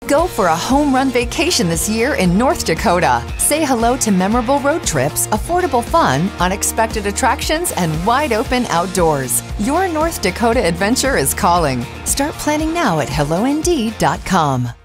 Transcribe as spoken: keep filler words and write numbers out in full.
Go for a home run vacation this year in North Dakota. Say hello to memorable road trips, affordable fun, unexpected attractions, and wide open outdoors. Your North Dakota adventure is calling. Start planning now at hello indeed dot com.